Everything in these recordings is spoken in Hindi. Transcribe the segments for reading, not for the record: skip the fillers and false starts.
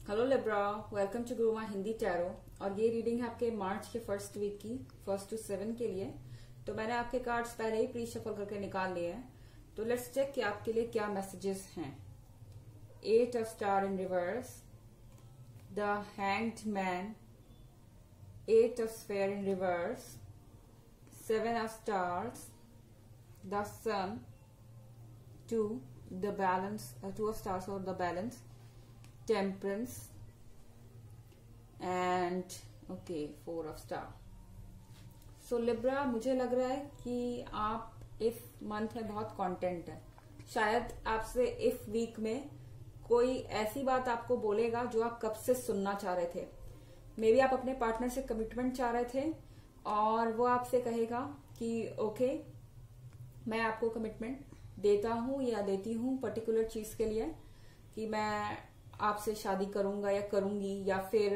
Hello Libra, welcome to Guruma Hindi tarot. और ये रीडिंग है आपके मार्च के फर्स्ट वीक की 1 to 7 के लिए। तो मैंने आपके कार्ड्स पहले ही प्री शफल करके निकाल लिए हैं। तो लेट्स चेक कि आपके लिए क्या मैसेजेस हैं। 8 of star in reverse, the hanged man, 8 of sphere in reverse, 7 of stars, the sun, 2 the balance, 2 of stars और the balance, temperance and okay 4 of star. So Libra, मुझे लग रहा है कि आप इस मंथ में बहुत कंटेंट है। शायद आपसे इस वीक में कोई ऐसी बात आपको बोलेगा जो आप कब से सुनना चाह रहे थे। मे बी आप अपने पार्टनर से कमिटमेंट चाह रहे थे और वो आपसे कहेगा कि ओके, मैं आपको कमिटमेंट देता हूं या देती हूं पर्टिकुलर चीज के लिए, कि मैं आपसे शादी करूंगा या करूंगी, या फिर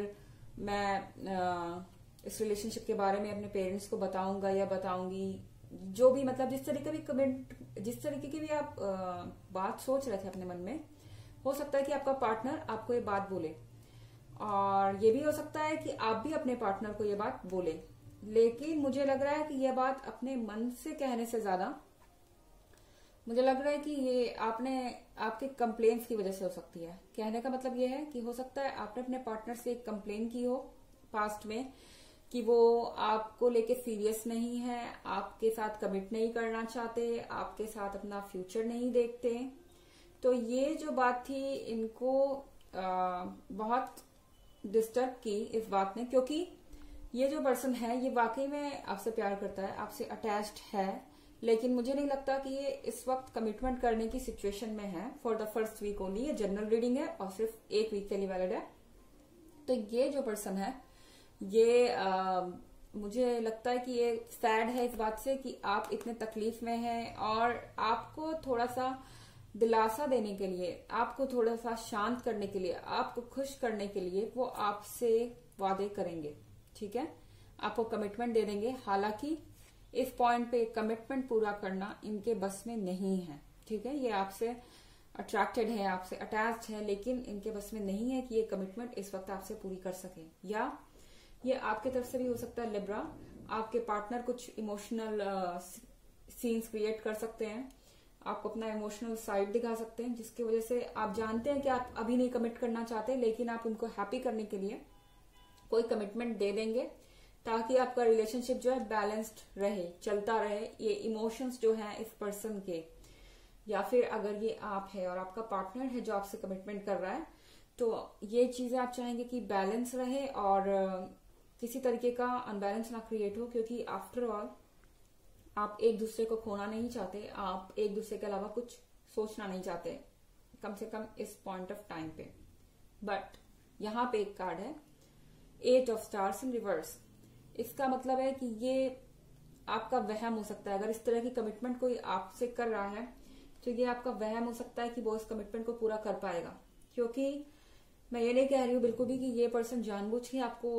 मैं इस रिलेशनशिप के बारे में अपने पेरेंट्स को बताऊंगा या बताऊंगी। जो भी मतलब जिस तरीके की भी आप बात सोच रहे थे अपने मन में, हो सकता है कि आपका पार्टनर आपको ये बात बोले, और ये भी हो सकता है कि आप भी अपने पार्टनर को ये बात बोले। लेकिन मुझे लग रहा है कि यह बात अपने मन से कहने से ज्यादा मुझे लग रहा है कि ये आपके कंप्लेंट्स की वजह से हो सकती है। कहने का मतलब ये है कि हो सकता है आपने अपने पार्टनर से एक कंप्लेन की हो पास्ट में कि वो आपको लेके सीरियस नहीं है, आपके साथ कमिट नहीं करना चाहते, आपके साथ अपना फ्यूचर नहीं देखते। तो ये जो बात थी इनको बहुत डिस्टर्ब की इस बात ने, क्योंकि ये जो पर्सन है ये वाकई में आपसे प्यार करता है, आपसे अटैच्ड है। लेकिन मुझे नहीं लगता कि ये इस वक्त कमिटमेंट करने की सिचुएशन में है for the first week only. ये जनरल रीडिंग है और सिर्फ एक वीक के लिए वैलिड है। तो ये जो पर्सन है ये मुझे लगता है कि ये सैड है इस बात से कि आप इतने तकलीफ में हैं, और आपको थोड़ा सा दिलासा देने के लिए, आपको थोड़ा सा शांत करने के लिए, आपको खुश करने के लिए वो आपसे वादे करेंगे। ठीक है, आपको कमिटमेंट दे देंगे। हालांकि इस पॉइंट पे कमिटमेंट पूरा करना इनके बस में नहीं है। ठीक है, ये आपसे अट्रैक्टेड है, आपसे अटैच्ड है, लेकिन इनके बस में नहीं है कि ये कमिटमेंट इस वक्त आपसे पूरी कर सके। या ये आपके तरफ से भी हो सकता है लिब्रा, आपके पार्टनर कुछ इमोशनल सीन्स क्रिएट कर सकते हैं, आपको अपना इमोशनल साइड दिखा सकते हैं, जिसकी वजह से आप जानते हैं कि आप अभी नहीं कमिट करना चाहते, लेकिन आप उनको हैप्पी करने के लिए कोई कमिटमेंट दे देंगे ताकि आपका रिलेशनशिप जो है बैलेंस्ड रहे, चलता रहे। ये इमोशंस जो हैं इस पर्सन के, या फिर अगर ये आप है और आपका पार्टनर है जो आपसे कमिटमेंट कर रहा है, तो ये चीजें आप चाहेंगे कि बैलेंस रहे और किसी तरीके का अनबैलेंस ना क्रिएट हो, क्योंकि आफ्टर ऑल आप एक दूसरे को खोना नहीं चाहते, आप एक दूसरे के अलावा कुछ सोचना नहीं चाहते, कम से कम इस पॉइंट ऑफ टाइम पे। बट यहाँ पे एक कार्ड है 8 ऑफ स्टार्स इन रिवर्स। इसका मतलब है कि ये आपका वहम हो सकता है। अगर इस तरह की कमिटमेंट कोई आपसे कर रहा है तो ये आपका वहम हो सकता है कि वो इस कमिटमेंट को पूरा कर पाएगा। क्योंकि मैं ये नहीं कह रही हूँ बिल्कुल भी कि ये पर्सन जानबूझ के आपको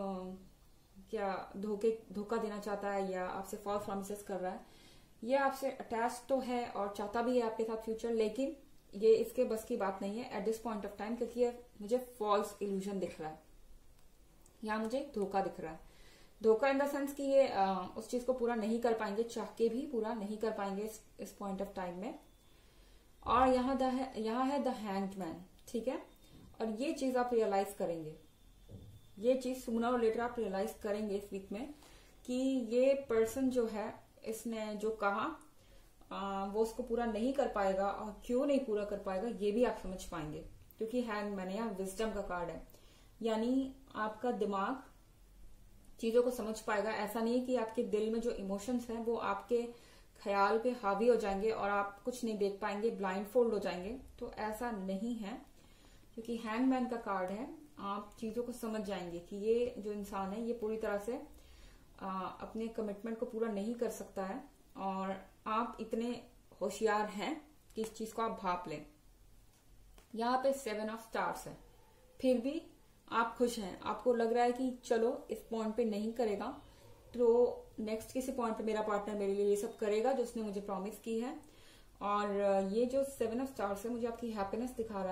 क्या धोखा देना चाहता है या आपसे फॉल्स प्रॉमिसेस कर रहा है। ये आपसे अटैच तो है और चाहता भी है आपके साथ फ्यूचर, लेकिन ये इसके बस की बात नहीं है at this point of time, क्योंकि ये मुझे फॉल्स इल्यूजन दिख रहा है, या मुझे धोखा दिख रहा है। धोखा इन द सेंस कि ये उस चीज को पूरा नहीं कर पाएंगे, चाह के भी पूरा नहीं कर पाएंगे इस पॉइंट ऑफ टाइम में। और यहाँ है द हैंग्ड मैन। ठीक है, और ये चीज आप रियलाइज करेंगे, ये चीज सूनर और लेटर आप रियलाइज करेंगे इस वीक में कि ये पर्सन जो है इसने जो कहा वो उसको पूरा नहीं कर पाएगा, और क्यों नहीं पूरा कर पाएगा ये भी आप समझ पाएंगे, क्योंकि हैंग मैन या विजडम का कार्ड है। यानी आपका दिमाग चीजों को समझ पाएगा। ऐसा नहीं कि आपके दिल में जो इमोशंस हैं वो आपके ख्याल पे हावी हो जाएंगे और आप कुछ नहीं देख पाएंगे, ब्लाइंड फोल्ड हो जाएंगे। तो ऐसा नहीं है, क्योंकि हैंगमैन का कार्ड है। आप चीजों को समझ जाएंगे कि ये जो इंसान है ये पूरी तरह से अपने कमिटमेंट को पूरा नहीं कर सकता है, और आप इतने होशियार हैं कि इस चीज को आप भाप लें। यहाँ पे 7 ऑफ स्टार्स है, फिर भी आप खुश हैं। आपको लग रहा है कि चलो इस पॉइंट पे नहीं करेगा तो नेक्स्ट किसी पॉइंट पे मेरा पार्टनर मेरे लिए ये सब करेगा जो उसने मुझे प्रॉमिस की है। और ये जो 7 ऑफ स्टार्स है मुझे आपकी हैप्पीनेस दिखा रहा है,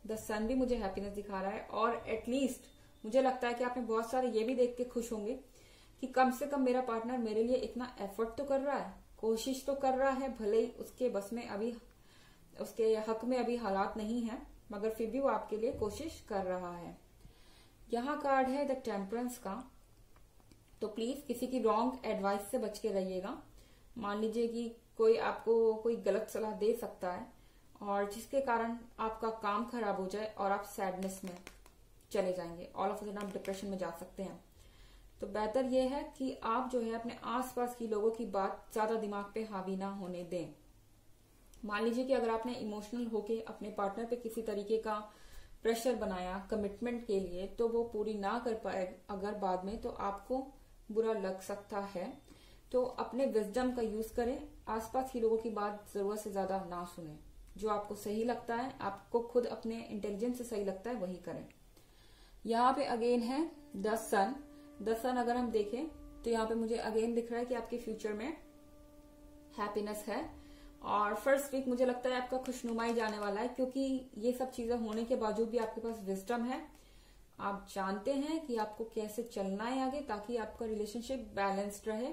द सन भी मुझे हैप्पीनेस दिखा रहा है, और एटलीस्ट मुझे लगता है कि आपने बहुत सारे ये भी देख के खुश होंगे कि कम से कम मेरा पार्टनर मेरे लिए इतना एफर्ट तो कर रहा है, कोशिश तो कर रहा है, भले ही उसके बस में अभी, उसके हक में अभी हालात नहीं है, मगर फिर भी वो आपके लिए कोशिश कर रहा है। यहाँ कार्ड है द टेम्परेंस का। तो प्लीज किसी की रॉन्ग एडवाइस से बच के रहिएगा। मान लीजिए कि कोई आपको कोई गलत सलाह दे सकता है और जिसके कारण आपका काम खराब हो जाए और आप सैडनेस में चले जाएंगे, ऑल ऑफ अ सडन आप डिप्रेशन में जा सकते हैं। तो बेहतर यह है कि आप जो है अपने आसपास की लोगों की बात ज्यादा दिमाग पे हावी ना होने दें। मान लीजिए कि अगर आपने इमोशनल होके अपने पार्टनर पे किसी तरीके का प्रेशर बनाया कमिटमेंट के लिए, तो वो पूरी ना कर पाए अगर बाद में, तो आपको बुरा लग सकता है। तो अपने विजडम का यूज करें, आसपास की लोगों की बात जरूरत से ज्यादा ना सुने। जो आपको सही लगता है, आपको खुद अपने इंटेलिजेंस से सही लगता है, वही करें। यहाँ पे अगेन है द सन। द सन अगर हम देखें तो यहाँ पे मुझे अगेन दिख रहा है कि आपके फ्यूचर में हैप्पीनेस है, और फर्स्ट वीक मुझे लगता है आपका खुशनुमा ही जाने वाला है, क्योंकि ये सब चीजें होने के बावजूद भी आपके पास विजडम है। आप जानते हैं कि आपको कैसे चलना है आगे, ताकि आपका रिलेशनशिप बैलेंस्ड रहे।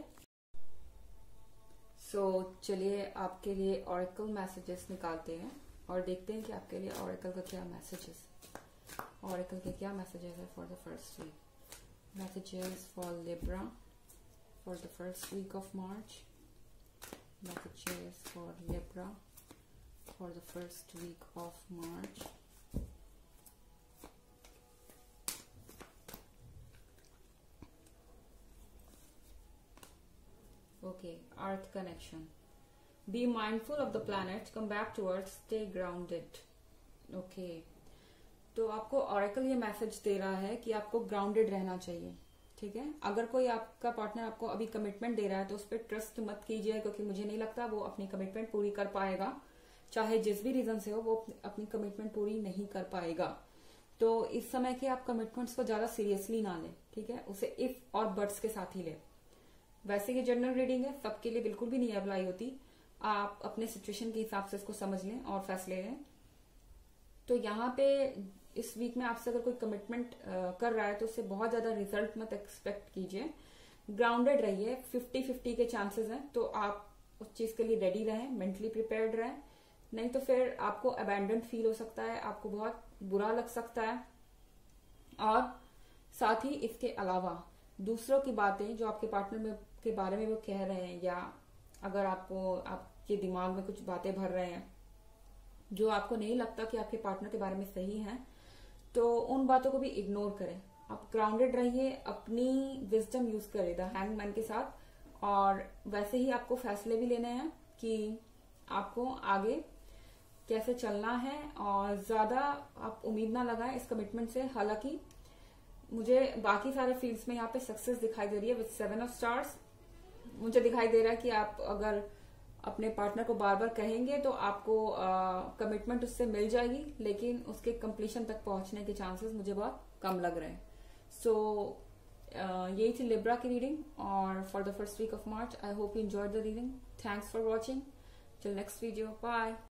चलिए आपके लिए ऑरेकल मैसेजेस निकालते हैं और देखते हैं कि आपके लिए ऑरेकल का क्या मैसेजेस, ऑरेकल के क्या मैसेजेस है for the first week. Messages for Libra for the first week of March. Messages for Libra for the first week of March. Okay, Earth connection. Be mindful of the planet. Come back to Earth. Stay grounded. Okay. तो आपको ऑरेकल ये मैसेज दे रहा है कि आपको ग्राउंडेड रहना चाहिए। ठीक है, अगर कोई आपका पार्टनर आपको अभी कमिटमेंट दे रहा है तो उस पर ट्रस्ट मत कीजिए, क्योंकि मुझे नहीं लगता वो अपनी कमिटमेंट पूरी कर पाएगा। चाहे जिस भी रीजन से हो, वो अपनी कमिटमेंट पूरी नहीं कर पाएगा। तो इस समय के आप कमिटमेंट्स को ज्यादा सीरियसली ना लें। ठीक है, उसे इफ और बट्स के साथ ही लें। वैसे ये जनरल रीडिंग है, सबके लिए बिल्कुल भी नहीं अप्लाई होती। आप अपने सिचुएशन के हिसाब से इसको समझ लें और फैसले लें। तो यहाँ पे इस वीक में आपसे अगर कोई कमिटमेंट कर रहा है तो उससे बहुत ज्यादा रिजल्ट मत एक्सपेक्ट कीजिए। ग्राउंडेड रहिए, 50-50 के चांसेस हैं, तो आप उस चीज के लिए रेडी रहें, मेंटली प्रिपेयर्ड रहें। नहीं तो फिर आपको अबैंडन्ड फील हो सकता है, आपको बहुत बुरा लग सकता है। और साथ ही इसके अलावा दूसरों की बातें जो आपके पार्टनर में के बारे में वो कह रहे हैं, या अगर आपको आपके दिमाग में कुछ बातें भर रहे हैं जो आपको नहीं लगता कि आपके पार्टनर के बारे में सही है, तो उन बातों को भी इग्नोर करें। आप ग्राउंडेड रहिए, अपनी विजडम यूज करें द हैंगमैन के साथ, और वैसे ही आपको फैसले भी लेने हैं कि आपको आगे कैसे चलना है, और ज्यादा आप उम्मीद ना लगाएं इस कमिटमेंट से। हालांकि मुझे बाकी सारे फील्ड्स में यहाँ पे सक्सेस दिखाई दे रही है विद 7 ऑफ स्टार्स। मुझे दिखाई दे रहा है कि आप अगर अपने पार्टनर को बार बार कहेंगे तो आपको कमिटमेंट उससे मिल जाएगी, लेकिन उसके कंप्लीशन तक पहुंचने के चांसेस मुझे बहुत कम लग रहे हैं। सो यही थी लिब्रा की रीडिंग और for the first week of March. I hope you enjoyed the reading. Thanks for watching. Till next video, bye.